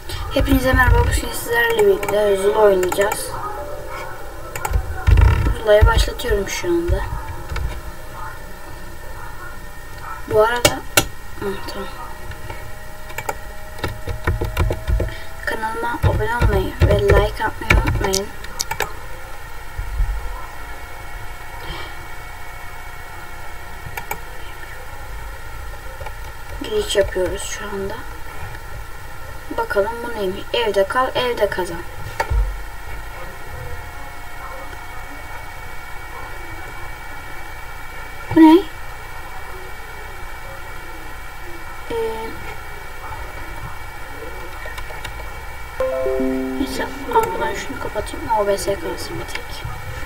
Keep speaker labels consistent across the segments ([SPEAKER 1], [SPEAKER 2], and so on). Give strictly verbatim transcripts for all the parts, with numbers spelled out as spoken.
[SPEAKER 1] Hepinize merhaba. Bugün sizlerle birlikte Zula oynayacağız. Zula'yı başlatıyorum şu anda. Bu arada Hı, tamam. Kanalıma abone olmayı ve like atmayı unutmayın. Giriş yapıyoruz şu anda. Bakalım bu neymiş? Evde kal, evde kazan. Bu ne? Ee, neyse, ben şunu kapatayım. O B S kalsın bir tek.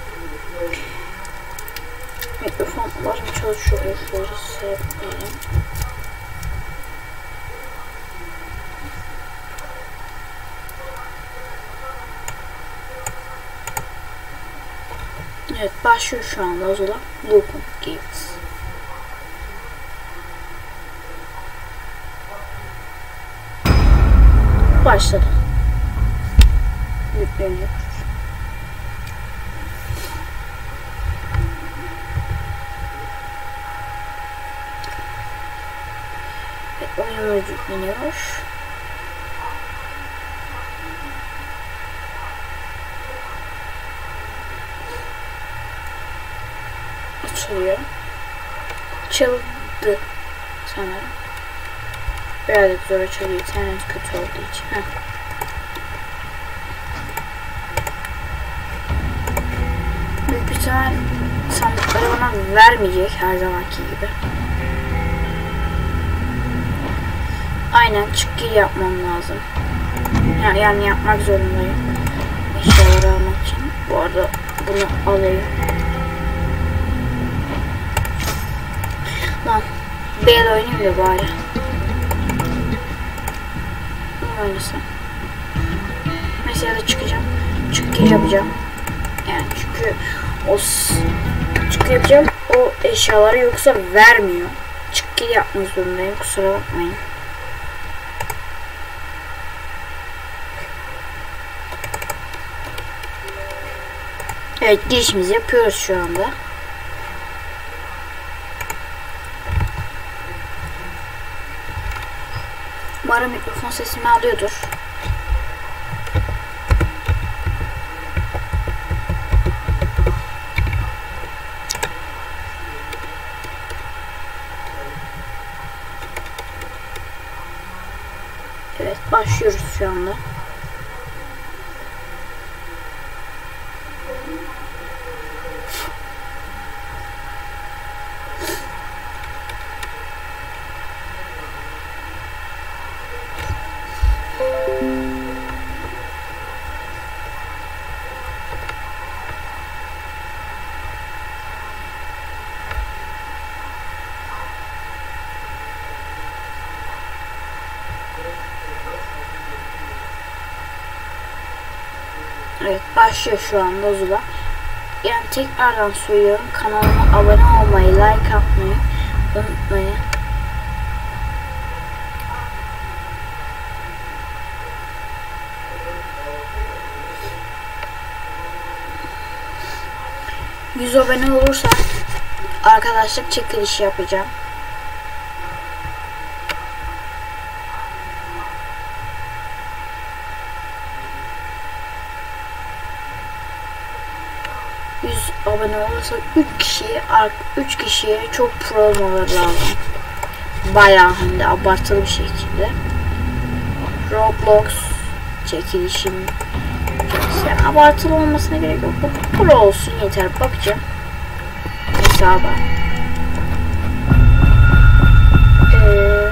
[SPEAKER 1] Mikrofon umarım çalışıyordur. Şöyle seyretmeyelim. Evet, başlıyor şu anda o zaman. Loop'un Gifts. Başladı. Yükleniyor. Evet, oyunumuz yükleniyor. Açılıyor. Açıldı sanırım. Birazcık zor açılıyor. İnternet kötü olduğu için. Heh. Büyük bir ihtimal sandıkları bana vermeyecek her zamanki gibi. Aynen, çık gir yapmam lazım. Yani, yani yapmak zorundayım. Eşyaları almak için. Bu arada bunu alayım. Lan B'de oynayayım da bari. Ne oynasam? Mesela çıkacağım. Çık gir yapacağım. Yani çünkü o çık yapacağım. O eşyaları yoksa vermiyor. Çık gir yapmak zorundayım. Kusura bakmayın. Evet, girişimizi yapıyoruz şu anda. Umarım mikrofon sesimi alıyordur. Evet, başlıyoruz şu anda. Evet, başlıyor şu anda Zula. Yani tekrardan söylüyorum, kanalıma abone olmayı, like atmayı unutmayın. yüz abone olursa arkadaşlık çekilişi yapacağım. yüz abone olursa üç kişiye üç kişiye çok pro olmaları lazım. Bayağı hem de abartılı bir şekilde. Roblox çekilişim. Yani abartılı olmasına gerek yok. Pro olsun yeter. Bakacağım hesaba. Ee,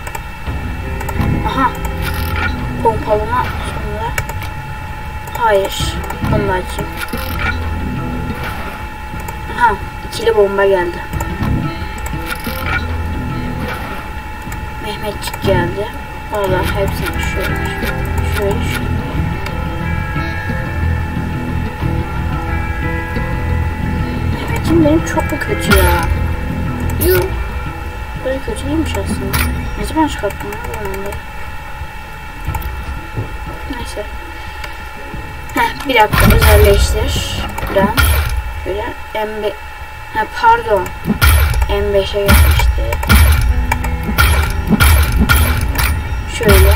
[SPEAKER 1] aha. Pompalama sonra. Hayır. Onu da açayım. Aha. İkili bomba geldi. Mehmetçik geldi. Valla hepsini şöyle şöyle şöyle. Mehmet'im benim çok mu kötü ya? Yok. Böyle kötü değilmiş aslında. Ne zaman çıkarttım ya bu oyunları? neyse. Heh, bir dakika özelleştir. Buradan şöyle M beş, ha pardon, M beşe gelmişti. Şöyle.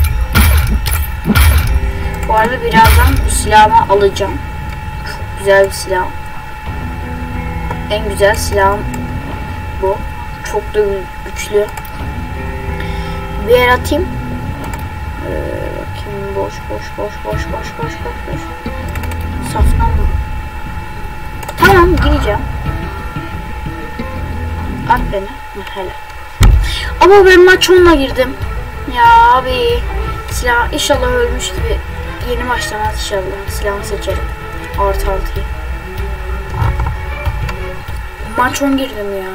[SPEAKER 1] Bu arada birazdan bu silahımı alacağım. Çok güzel bir silah. En güzel silahım bu. Çok da güçlü. Bir yer atayım. Ee, bakayım boş boş boş boş boş boş boş boş. Saftan mı? Tamam gireceğim. At beni. Hele. Ama ben maç onunla girdim. Ya abi. Silah inşallah ölmüş gibi yeni başlamaz inşallah. Silahımı seçerim. Artı altıyı. Maç on girdim ya.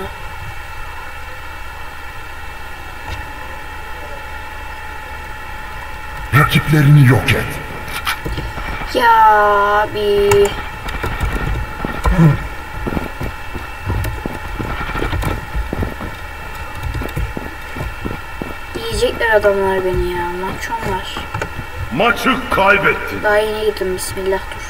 [SPEAKER 2] Rakiplerini yok et.
[SPEAKER 1] Ya abi. Yiyecekler adamlar beni ya. Maç on var.
[SPEAKER 2] Maçı kaybettin.
[SPEAKER 1] Daha yeni gittim. Bismillah dur.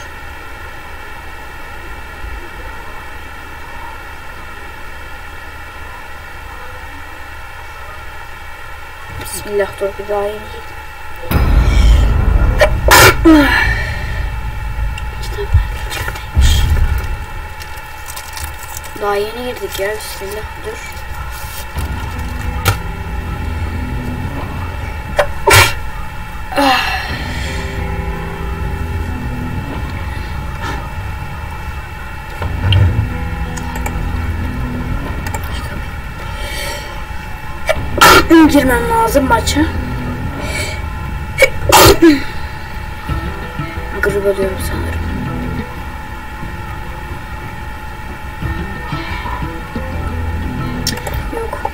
[SPEAKER 1] Bismillah dur. Bir daha yeni gittim. Daha yeni girdik ya. Bismillah dur. Girmem lazım maça. Grip alıyorum sanırım. Yok.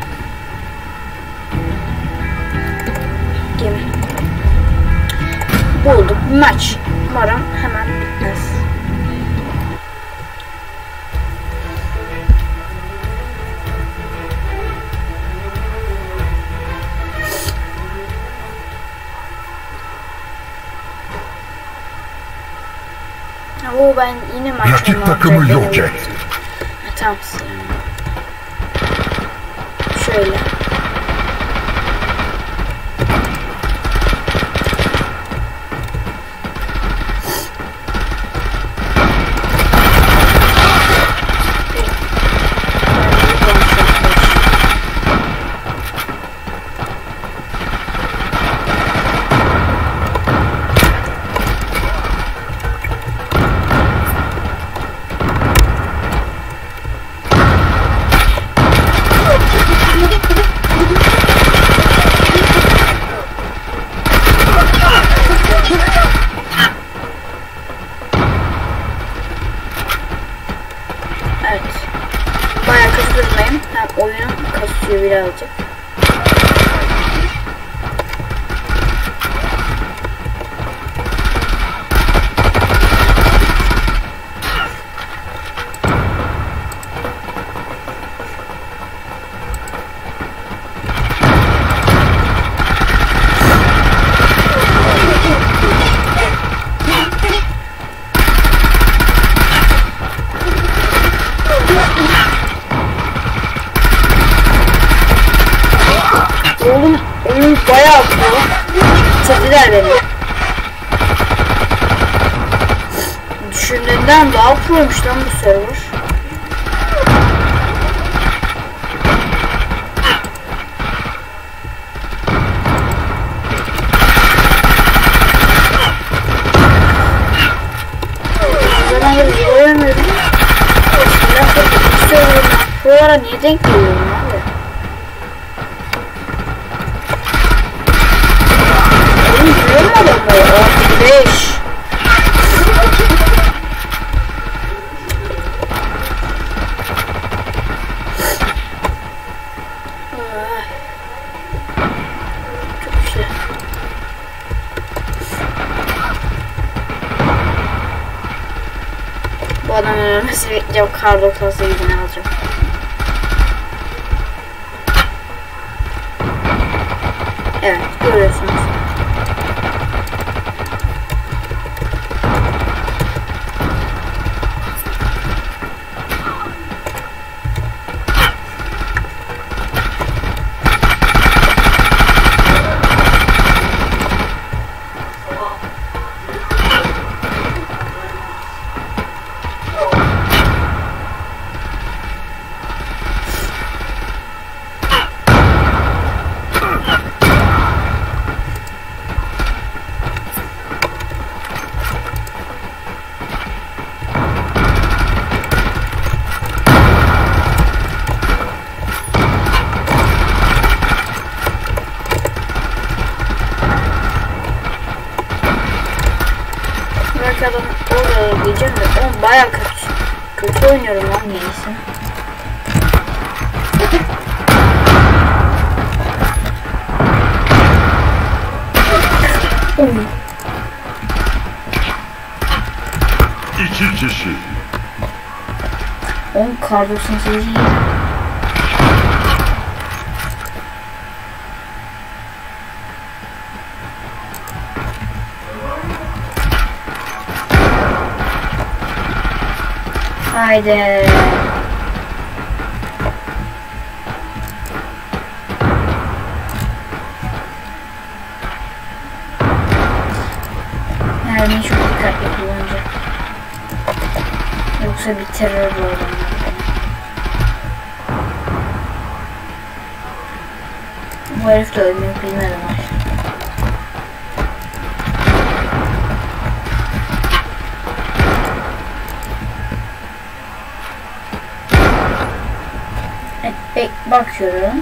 [SPEAKER 1] Gemi. Bulduk. Maç. Umarım hemen bitmez. O ben yine maç
[SPEAKER 2] rakip takımı yok et.
[SPEAKER 1] Ha, tamam. Şöyle. Evet. Bayağı kızdırmayın. Hem oyun kasıyor birazcık. Oğlum oyun bayağı pro. Çektiler beni. Düşündüğümden daha proymuş lan bu server. Zaten göremiyorum. Prolara niye denk geliyorum abi? beş. Çok güzel. Bu adamın ölmesi bekleyeceğim. Kar doksan sekizini alacağım. Evet, görüyorsunuz. oradaki adam oraya diyeceğim de oğlum bayağı kötü. Kötü oynuyorum lan neyse.
[SPEAKER 2] İki kişi.
[SPEAKER 1] on kar doksan sekiz iyi. Haydi. Mermiyi çok dikkatli kullanacak. Yoksa bitirir bu adamlar. Bu herif de ölmeyi bilmedi var. Evet, bek bakıyorum.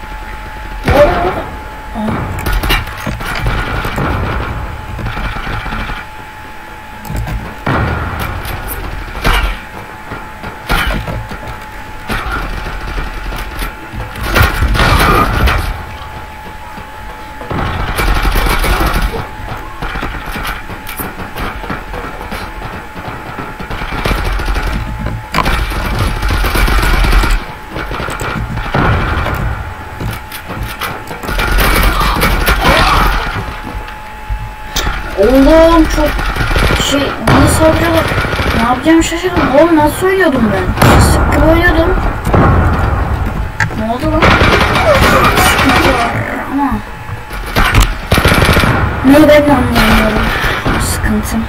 [SPEAKER 1] Oğlum çok şey beni saldırıyorlar. Ne yapacağımı şaşırdım. Oğlum nasıl oynuyordum ben? Sıkı oynuyordum. Ne oldu lan? Sıkıntı var ama ne ben de anlayamıyorum. Sıkıntım.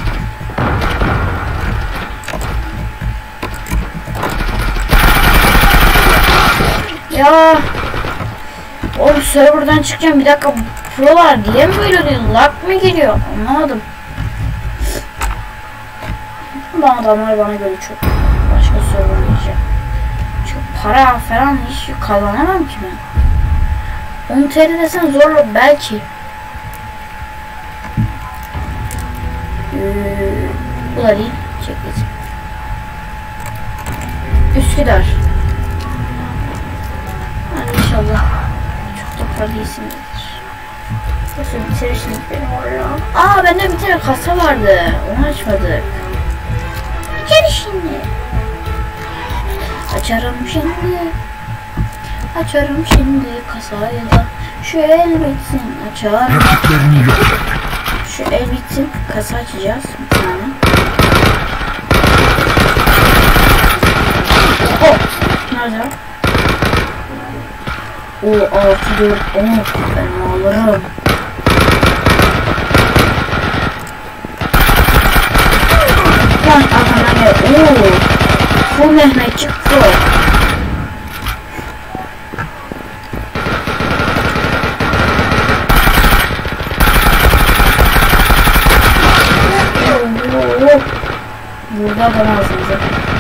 [SPEAKER 1] Ya oğlum serverdan çıkacağım bir dakika. Prolar diye mi böyle diyor? Lag mı geliyor? Anlamadım. Bu adamlar bana göre çok başka söyleyeceğim. Çok para falan hiç kazanamam ki ben. on T L desen zorla belki. Ee, bu da değil. Çekeceğim. Üsküdar. Hadi inşallah. Çok da para değilsindir. Nasıl bitirişiniz benim oraya? Aa bende bir tane kasa vardı. Onu açmadık. Gel şimdi. Açarım şimdi. Açarım şimdi kasayı da. Şu el bitsin açarım.
[SPEAKER 2] Rakiplerini yok et.
[SPEAKER 1] Şu el bitsin kasa açacağız bir tane. Oh! Nerede? O altı dört on ben alırım. Lan arkadan gel. Ooo. Bu Mehmetçik Pro. Burada adam ağzımıza.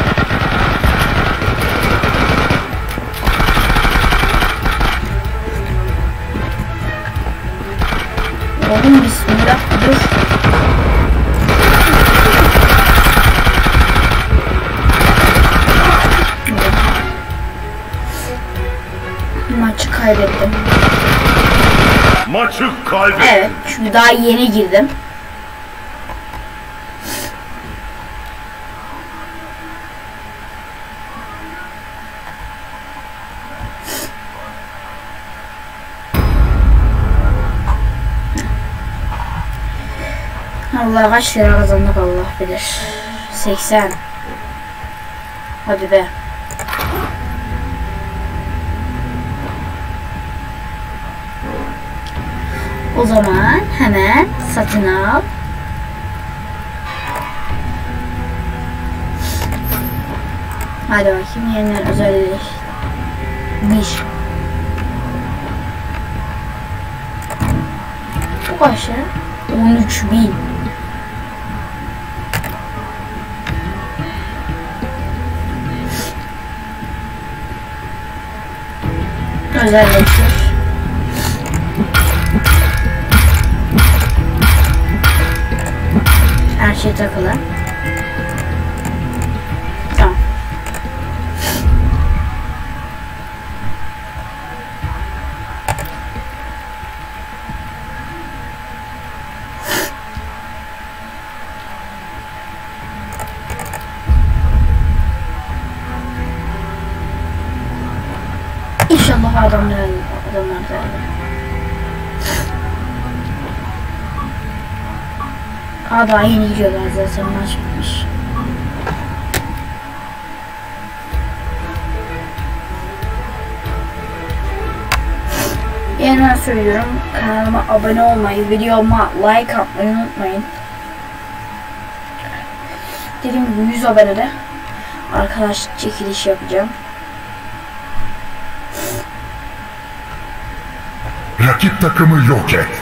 [SPEAKER 1] Oğlum bismillah dur. Maçı kaybettim.
[SPEAKER 2] Maçı kaybettin.
[SPEAKER 1] Evet çünkü daha yeni girdim. Allah kaç lira kazandık Allah bilir. seksen. Hadi be. O zaman hemen satın al. Hadi bakayım yeniden özelleşmiş. Bu kaç lira? on üç bin. Özelleştir. Her şey takılı. Tamam. İnşallah adamlar adamlar da Aa, daha yeni gidiyorlar zaten, maç bitmiş. Yeniden söylüyorum, kanalıma abone olmayı, videoma like atmayı unutmayın. Dediğim gibi yüz abonede arkadaş çekiliş yapacağım.
[SPEAKER 2] Rakip takımı yok et.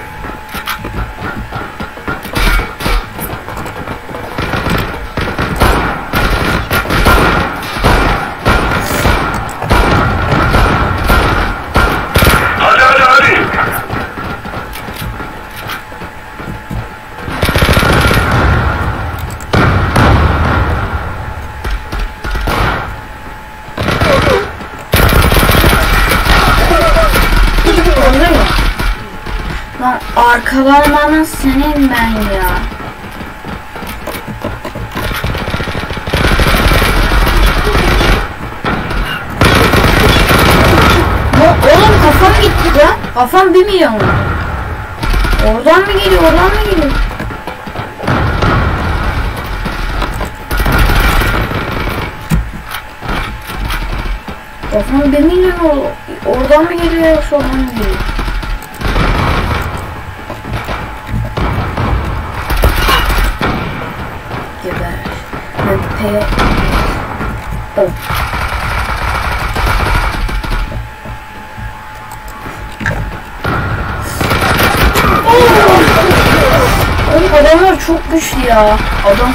[SPEAKER 3] Hadi hadi hadi.
[SPEAKER 1] Lan arkalarından senin ben ya. Ya oğlum kafam gitti lan. Kafam bir milyon. Oradan mı geliyor, oradan mı geliyor? Kafam bir milyon oldu. Oradan mı geliyor yoksa oradan mı geliyor? Geber. Öpe. Öp. Oğlum adamlar çok güçlü ya. Adam.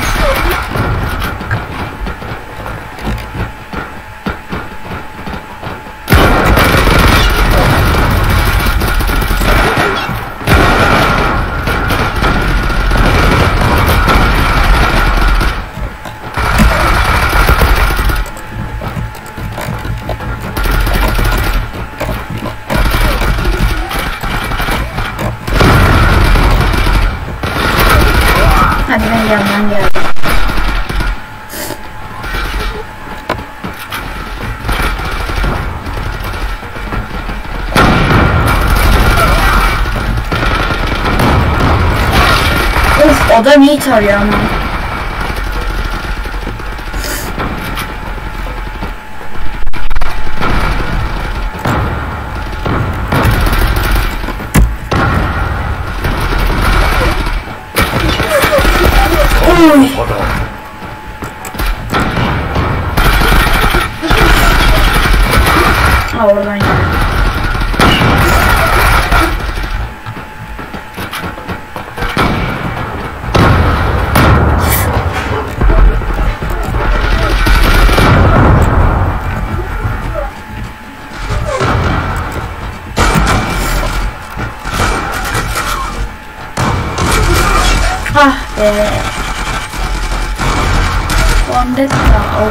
[SPEAKER 1] Hadi ben yandan geldim. Of, adam iyi tarıyor ama. Oy. Ha, oradan geldi. Ah be. Vandetta. Oh.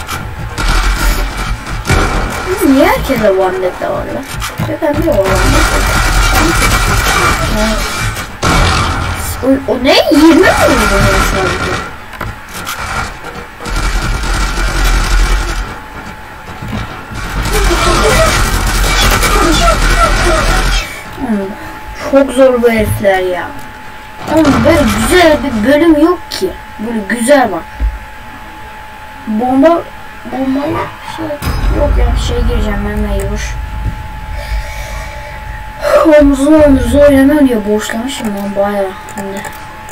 [SPEAKER 1] Niye herkese Vandetta var lan? Ben bir o o, o ne? yirmi mi vurdu sadece? Hmm, çok zor bu herifler ya. Oğlum böyle güzel bir bölüm yok ki. Böyle güzel bak. Bomba bomba şey yok ya, şey gireceğim ben mecbur. Omuzun omuzu oynamıyor diye boşlamışım ben bayağı şimdi.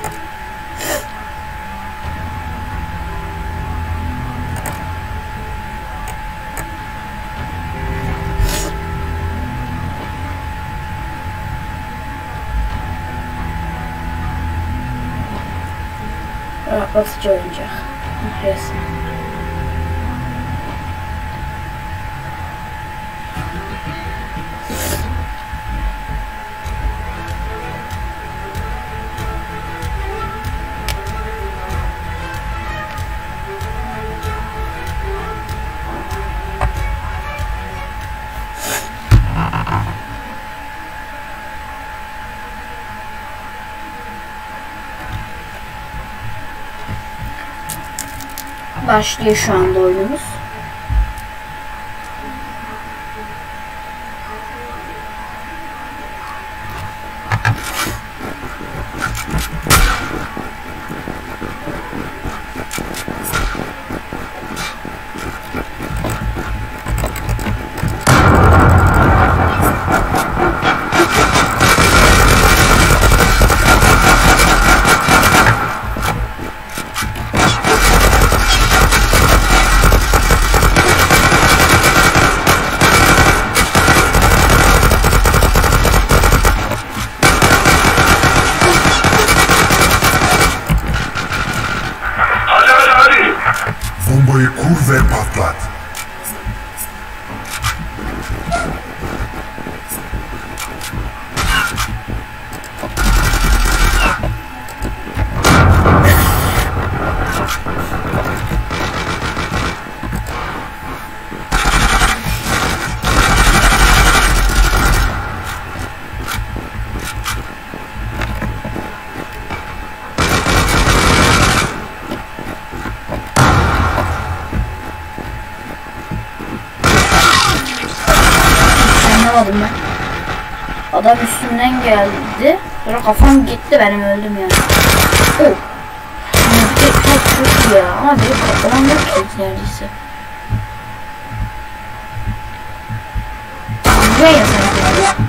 [SPEAKER 1] Rahatlatıcı oyuncak. Resmen. Başlıyor şu anda oyunumuz.
[SPEAKER 2] Bombayı kur ve patlat.
[SPEAKER 1] Anlamadım ben. Adam üstümden geldi. Sonra kafam gitti, benim öldüm yani. Oh. Tek tek çok ya. Ama benim patlamam yok ki neredeyse. Anlıyor ya sen.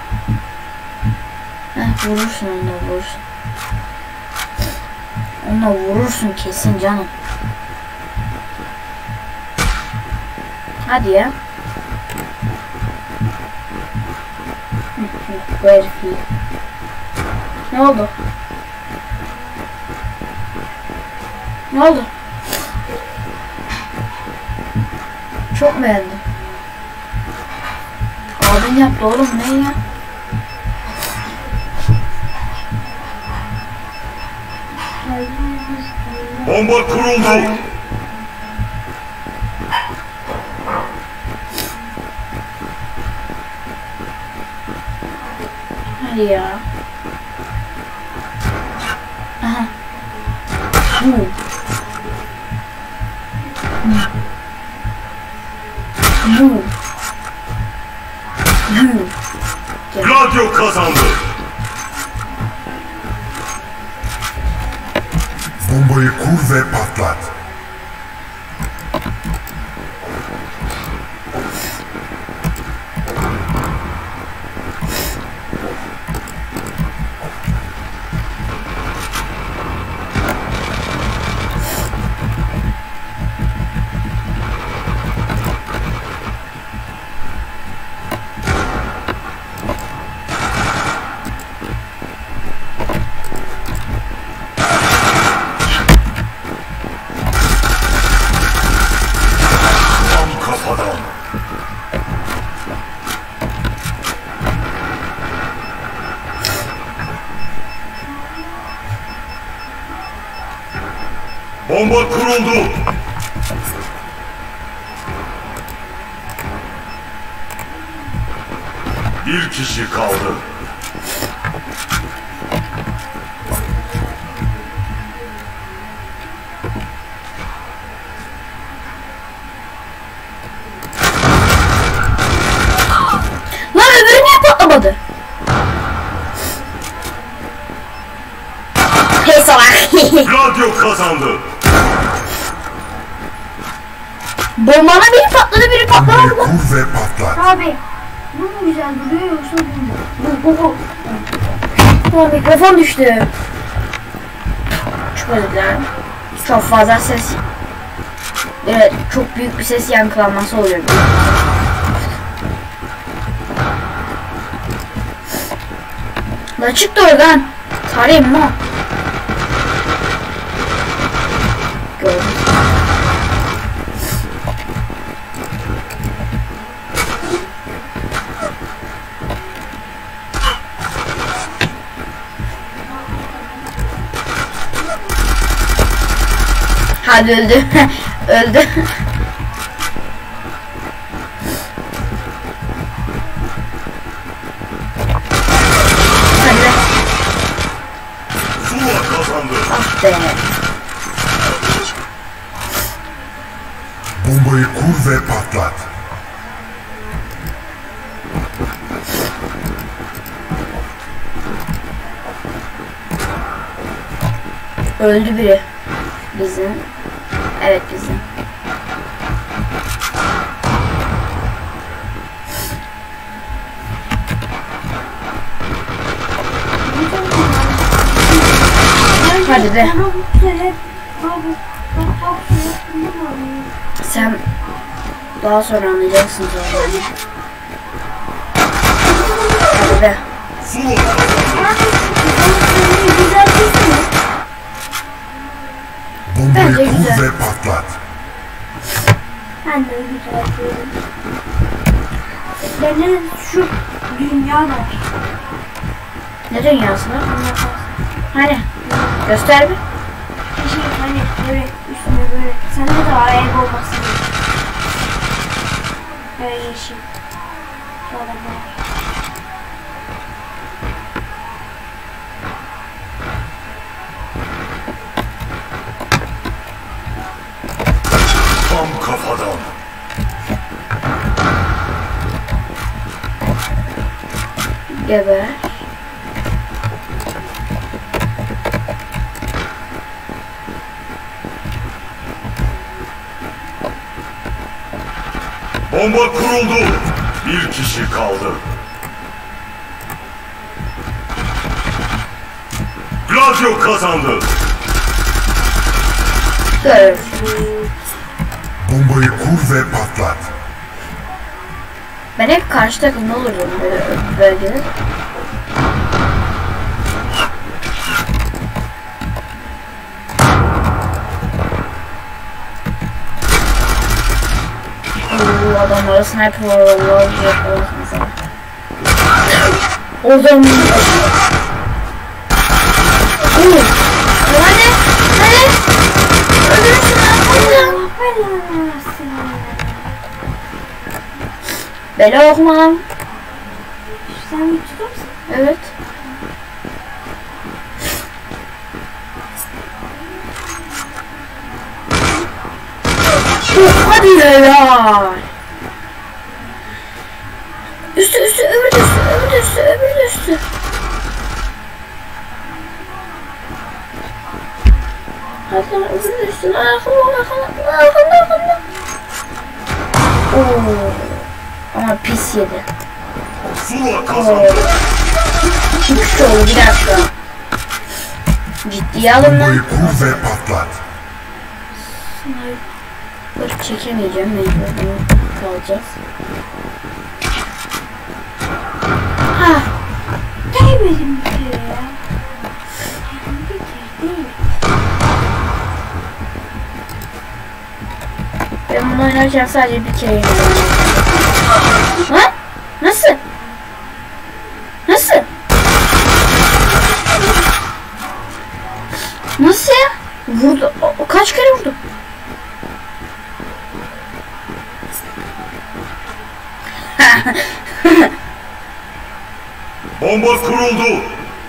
[SPEAKER 1] Heh, vurursun onunla, vurursun. Onunla vurursun kesin canım. Hadi ya. Bu herif iyi. Ne oldu? Ne oldu? Çok beğendim. Abin yaptı oğlum, ne ya?
[SPEAKER 3] Bomba kuruldu.
[SPEAKER 1] Hadi ya. Aha. Bu. Bu. Bu.
[SPEAKER 3] Radyo kazandı.
[SPEAKER 2] Bombayı kur ve patlat.
[SPEAKER 3] Bomba kuruldu. Bir kişi kaldı.
[SPEAKER 1] Lan öbürü niye patlamadı? Hey salak.
[SPEAKER 3] Radyo kazandı.
[SPEAKER 1] Bombana biri patladı, biri patlamadı.
[SPEAKER 2] Bombayı kur ve patlat.
[SPEAKER 4] Abi bu mu güzel duruyor yoksa bu mu?
[SPEAKER 1] Bu bu bu. Aa, mikrofon düştü. Çok özür dilerim. Çok fazla ses. Evet, çok büyük bir ses yankılanması oluyor. La çıktı oradan. Sarayım mı? Gördüm. Hadi öldü. Öldü. Hadi.
[SPEAKER 3] Zula kazandı.
[SPEAKER 1] Ah be.
[SPEAKER 2] Bombayı kur ve patlat.
[SPEAKER 1] Öldü biri. Bizim. Evet bizim. Hadi be. Sen daha sonra anlayacaksın zaten. Hadi be.
[SPEAKER 3] Zula kazandı.
[SPEAKER 2] Bombayı
[SPEAKER 1] Bence
[SPEAKER 2] kur
[SPEAKER 1] güzel.
[SPEAKER 2] ve patlat.
[SPEAKER 4] Ben de güzel diyorum. Benim şu dünya var.
[SPEAKER 1] Ne dünyası lan? Hani? Göster bir.
[SPEAKER 4] Şey hani böyle üstüne böyle. Sende de var ev olmasın. Böyle yeşil. Şöyle böyle.
[SPEAKER 3] Tam kafadan.
[SPEAKER 1] Geber.
[SPEAKER 3] Bomba kuruldu. Bir kişi kaldı. Gladio kazandı.
[SPEAKER 1] Gör.
[SPEAKER 2] Bombayı kur ve patlat.
[SPEAKER 1] Ben hep karşı takımda olurdum böyle bölgede. Oo, adamlara sniper var vallahi bir yapalım mesela. Oradan mı? Oo. Hadi. Hadi. Öldürün şunu. Bela okumam.
[SPEAKER 4] Sen YouTube'da mısın?
[SPEAKER 1] Evet. Hadi ya. Üstü üstü öbür de üstü öbür de üstü öbür de üstü. Hadi lan öbür de üstü. Arkanda arkanda arkanda arkanda. Oo. Ama pis yedi.
[SPEAKER 3] Zula kazandı.
[SPEAKER 1] İki kişi oldu bir dakika. Ciddiye alın lan.
[SPEAKER 2] Bombayı kur ve patlat.
[SPEAKER 1] Sniper çekemeyeceğim mecbur kalacağız. Ha.
[SPEAKER 4] Değmedim bir kere ya. Bir kere değil.
[SPEAKER 1] Ben bunu oynarken sadece bir kere oynadım. Lan? Nasıl? Nasıl? Nasıl ya? Vurdu. O, o kaç kere vurdu?
[SPEAKER 3] Bomba kuruldu.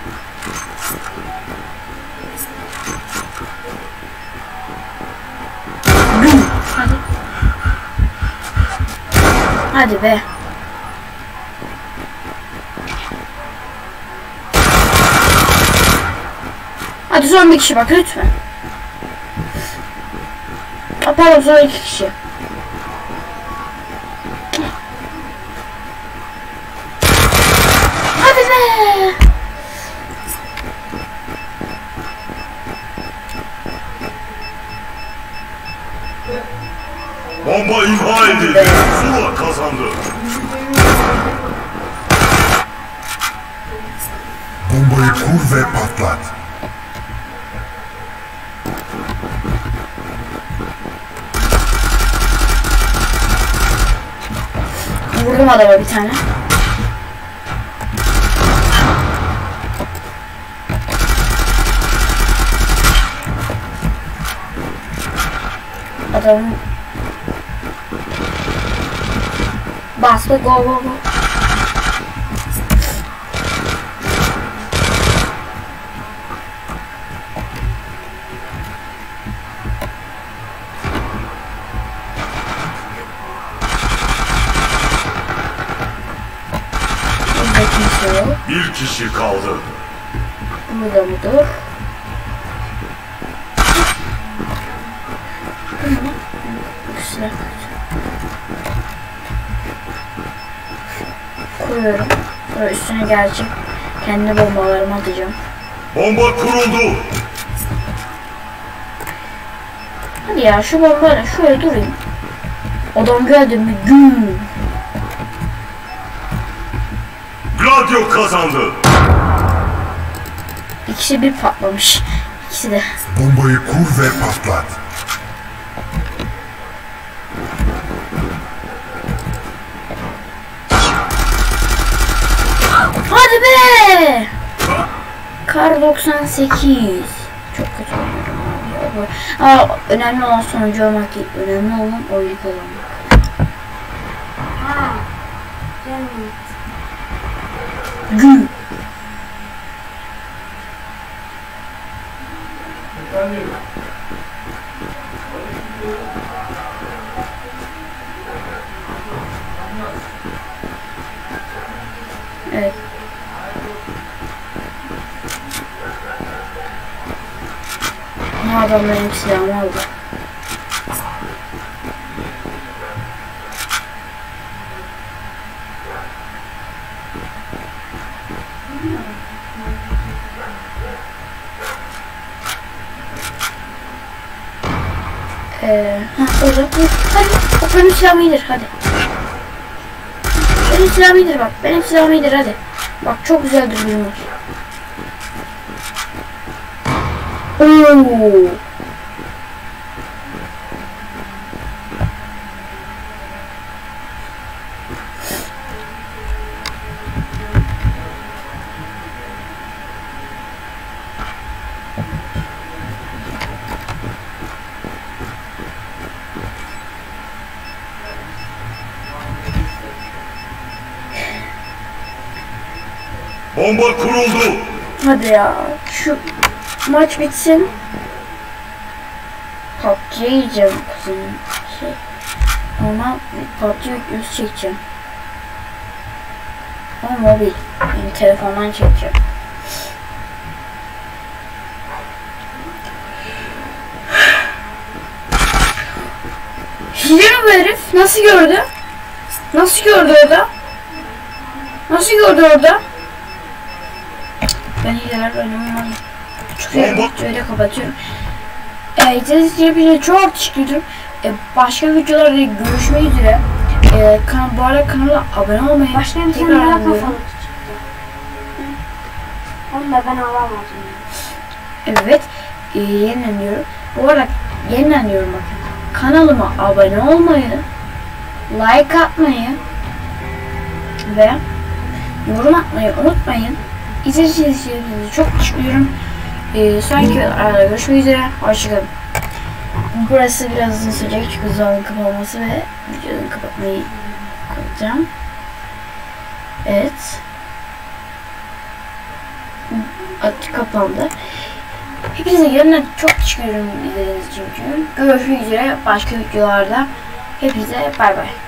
[SPEAKER 1] Hadi. Hadi be. Hadi son bir kişi bak lütfen. Aa, pardon son iki kişi. Hadi be.
[SPEAKER 3] Bomba imha edildi. Zula kazandı.
[SPEAKER 2] Bombayı kur ve patlat.
[SPEAKER 1] Vurdum adama bir tane. Adamın bastı go go go.
[SPEAKER 3] Bir kişi kaldı.
[SPEAKER 1] Burada mıdır? Silah kuruyorum. Sonra üstüne geleceğim. Kendi bombalarımı atacağım.
[SPEAKER 3] Bomba kuruldu.
[SPEAKER 1] Hadi ya şu bombayla şöyle durayım. Adam geldi mi? Güm.
[SPEAKER 3] Gladio kazandı.
[SPEAKER 1] İkisi bir patlamış. İkisi de.
[SPEAKER 2] Bombayı kur ve patlat.
[SPEAKER 1] Hadi be! Kar doksan sekiz. Çok kötü oynuyorum. Aa, önemli olan sonucu olmak değil. Önemli olan oyunu kazanmak.
[SPEAKER 4] Ha. Canım.
[SPEAKER 1] Güm. Evet. Bu adam benim silahımı aldı. Eee, hah orada. Hadi, o benim silahım iyidir, hadi. Benim silahım iyidir bak, benim silahım iyidir, hadi. Bak çok güzel dürbünüm var. Ooo.
[SPEAKER 3] Bomba kuruldu.
[SPEAKER 1] Hadi ya, şu maç bitsin. P U B G'ye yiyeceğim kızım. Şey, ama P U B G videosu çekeceğim. Ama mobil. Yani telefondan çekeceğim. Hile mi bu herif? Nasıl gördü? Nasıl gördü orada? Nasıl gördü orada? Ben hileler oynamam. Çıkıyorum. Şöyle kapatıyorum. Ee, izlediğiniz için çok teşekkür ederim. Ee, başka videolarda görüşmek üzere. Ee, kan bu arada kanala abone olmayı
[SPEAKER 4] Başka bir tane
[SPEAKER 1] tekrar
[SPEAKER 4] daha
[SPEAKER 1] anlıyorum.
[SPEAKER 4] kafalık çıktı. Onu da ben alamadım.
[SPEAKER 1] Evet. E, yeniden diyorum. Bu arada yeniden diyorum bakın. Kanalıma abone olmayı, like atmayı ve yorum atmayı unutmayın. İzlediğiniz için çok teşekkür ederim. E, sonraki arada görüşmek üzere. Hoşçakalın. Burası biraz uzun sürecek çünkü zamanın kapanması ve videonun kapatmayı koyacağım. Evet. Aç kapandı. Hepinize yeniden çok teşekkür ederim izlediğiniz için. Görüşmek üzere başka videolarda. Hepinize bay bay.